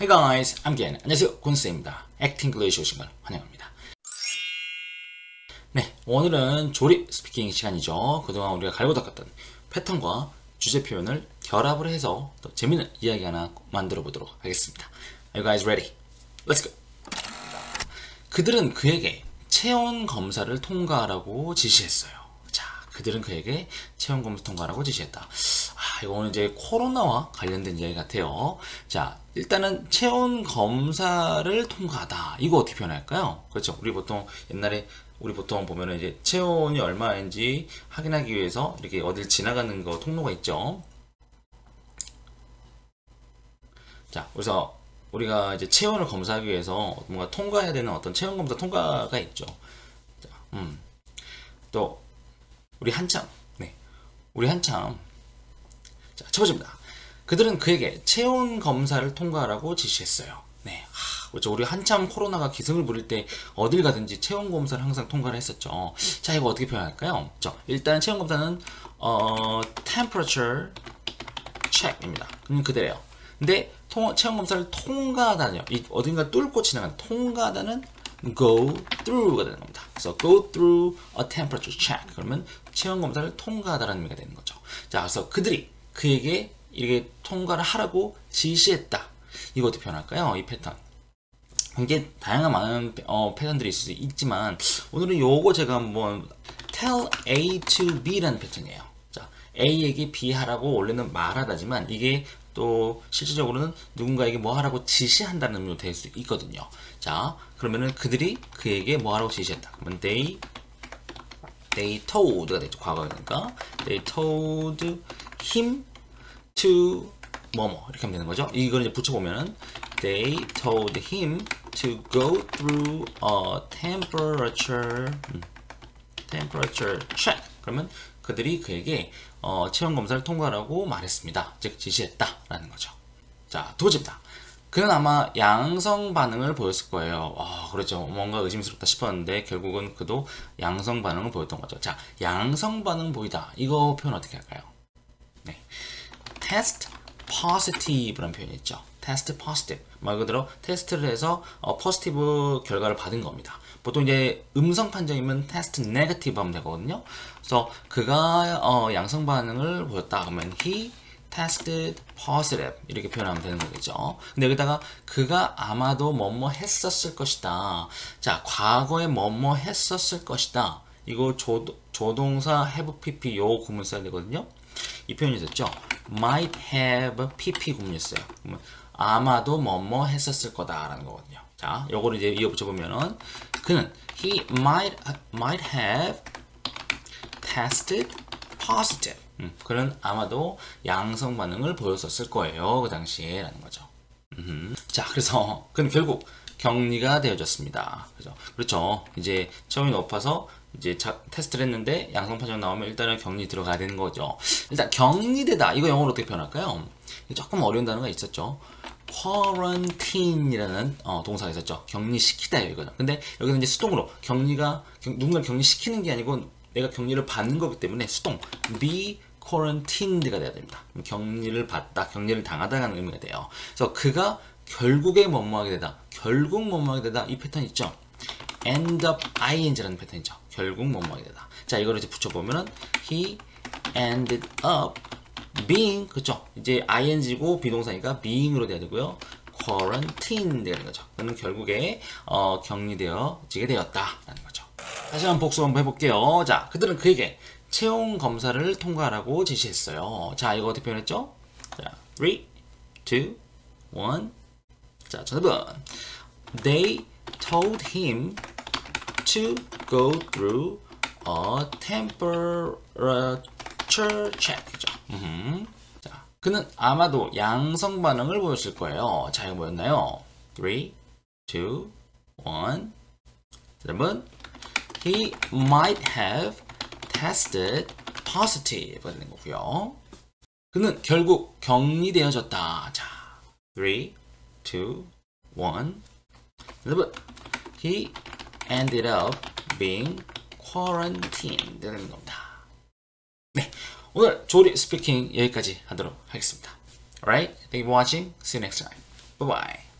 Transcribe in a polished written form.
Hey guys, I'm Gian. 안녕하세요, 군쌤입니다. 액팅 글리시 오신 걸 환영합니다. 네, 오늘은 조립 스피킹 시간이죠. 그동안 우리가 갈고 닦았던 패턴과 주제 표현을 결합을 해서 또 재밌는 이야기 하나 만들어 보도록 하겠습니다. Are you guys ready? Let's go! 그들은 그에게 체온 검사를 통과하라고 지시했어요. 자, 그들은 그에게 체온 검사 통과하라고 지시했다. 이거 오늘 이제 코로나와 관련된 이야기 같아요. 자, 일단은 체온 검사를 통과하다. 이거 어떻게 표현할까요? 그렇죠. 우리 보통 보면은 이제 체온이 얼마인지 확인하기 위해서 이렇게 어딜 지나가는 거 통로가 있죠. 자, 그래서 우리가 이제 체온을 검사하기 위해서 뭔가 통과해야 되는 어떤 체온 검사 통과가 있죠. 자, 또 우리 한참 자, 첫 번째입니다. 그들은 그에게 체온 검사를 통과하라고 지시했어요. 네, 그렇죠. 우리 한참 코로나가 기승을 부릴 때 어딜 가든지 체온 검사를 항상 통과를 했었죠. 자, 이거 어떻게 표현할까요? 자, 일단 체온 검사는 temperature check입니다. 그대로요. 근데 체온 검사를 통과하다는요. 어딘가 뚫고 지나가는 통과하다는 go through가 되는 겁니다. 그래서 go through a temperature check. 그러면 체온 검사를 통과하다라는 의미가 되는 거죠. 자, 그래서 그들이 그에게 이렇게 통과를 하라고 지시했다. 이거 어떻게 표현할까요? 이 패턴. 굉장히 다양한 많은 패턴들이 있을 수 있지만 오늘은 요거 제가 한번 tell A to B라는 패턴이에요. 자, A에게 B 하라고 원래는 말하다지만 이게 또 실질적으로는 누군가에게 뭐 하라고 지시한다는 의미로 될 수 있거든요. 자, 그러면은 그들이 그에게 뭐 하라고 지시했다. 그러면 they told가 되죠. 과거니까 they told him to 뭐뭐 이렇게 하면 되는 거죠. 이걸 이제 붙여보면은 they told him to go through a temperature check. 그러면 그들이 그에게 체온 검사를 통과하라고 말했습니다. 즉 지시했다라는 거죠. 자, 두 번째입니다. 그는 아마 양성 반응을 보였을 거예요. 그렇죠. 뭔가 의심스럽다 싶었는데 결국은 그도 양성 반응을 보였던 거죠. 자, 양성 반응 보이다. 이거 표현 어떻게 할까요? 네, test positive라는 표현이 있죠. test positive. 말 그대로 테스트를 해서 포지티브 결과를 받은 겁니다. 보통 이제 음성 판정이면 test negative 하면 되거든요. 그래서 그가 양성 반응을 보였다. 그러면 he tested positive 이렇게 표현하면 되는 거겠죠. 근데 여기다가 그가 아마도 뭐뭐 했었을 것이다. 자, 과거에 뭐뭐 했었을 것이다. 이거 조동사 have pp 요 구문 써야 되거든요. 이 표현이 됐죠. might have pp 구문이 있어요. 아마도 뭐뭐 했었을 거다라는 거거든요. 자, 요거를 이제 이어 붙여보면은 그는 he might have tested positive. 그는 아마도 양성 반응을 보였었을 거예요. 그 당시에 라는 거죠. 자, 그래서 그는 결국 격리가 되어졌습니다. 그렇죠. 이제 체온이 높아서 이제 테스트를 했는데 양성 판정 나오면 일단은 격리 들어가야 되는 거죠. 일단 격리되다. 이거 영어로 어떻게 표현할까요? 조금 어려운 단어가 있었죠. quarantine이라는 동사가 있었죠. 격리시키다 이거죠. 근데 여기는 이제 수동으로 누군가를 격리시키는 게 아니고 내가 격리를 받는 거기 때문에 수동 be quarantined가 돼야 됩니다. 격리를 받다, 격리를 당하다라는 의미가 돼요. 그래서 그가 결국에 뭐뭐하게 되다, 결국 뭐뭐하게 되다 이 패턴 있죠. end up ing라는 패턴이죠. 결국 뭐뭐하게 되다. 자, 이거를 이제 붙여보면은 he ended up being, 그쵸? 이제 ing고 비동사니까 being으로 돼야 되고요. quarantined 되는 거죠. 그는 결국에 격리되어지게 되었다라는 거죠. 다시 한번 복수 한번 해볼게요. 자, 그들은 그에게 체온 검사를 통과하라고 지시했어요. 자, 이거 어떻게 표현했죠? 자, 3, 2, 1. 자, 정답은 they told him to go through a temperature check. 자, 그는 아마도 양성 반응을 보였을 거예요. 자, 이거 뭐였나요? 3, 2, 1. 여러분, he might have tested positive 가 되는 거고요. 그는 결국 격리되어졌다. 자, 3, 2, 1. 여러분, he ended up being quarantined 되는 겁니다. 네, 오늘 조리 스피킹 여기까지 하도록 하겠습니다. Alright, thank you for watching. See you next time. Bye bye.